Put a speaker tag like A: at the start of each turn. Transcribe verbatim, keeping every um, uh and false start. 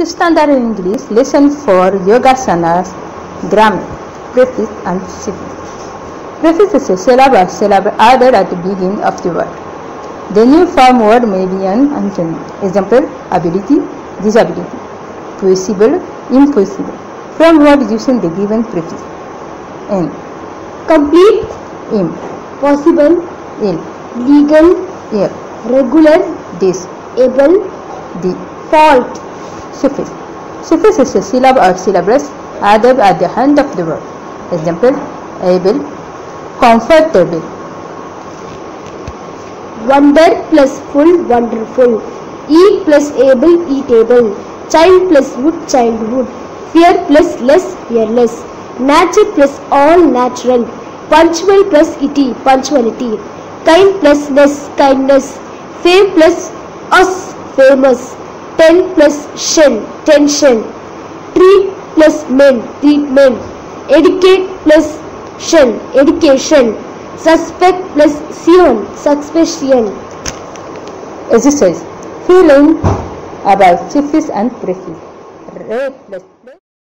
A: Standard English lesson for Yogasanas, grammar, prefix and suffix. Prefix is a syllable syllable added at the beginning of the word. The new form word may be an antonym. Example: ability, disability, possible, impossible. From word using the given prefix. N.
B: Complete,
A: Im.
B: possible,
A: Il.
B: legal,
A: Ir.
B: regular,
A: Dis.
B: able,
A: Di.
B: fault.
A: Suffix. Suffix is a syllable or syllables added at the end of the word. Example: able, comfortable.
B: Wonder plus full, wonderful. Eat plus able, eatable. Child plus wood, childhood. Fear plus less, fearless. Nature plus all, natural. Punctual plus itty, punctuality. Kind plus less, kindness. Fame plus us, famous. Ten plus shen, tension. Treat plus men, treatment. Educate plus shen, education. Suspect plus sion, suspicion.
A: Exercise. Fill in about suffix and prefix. Red plus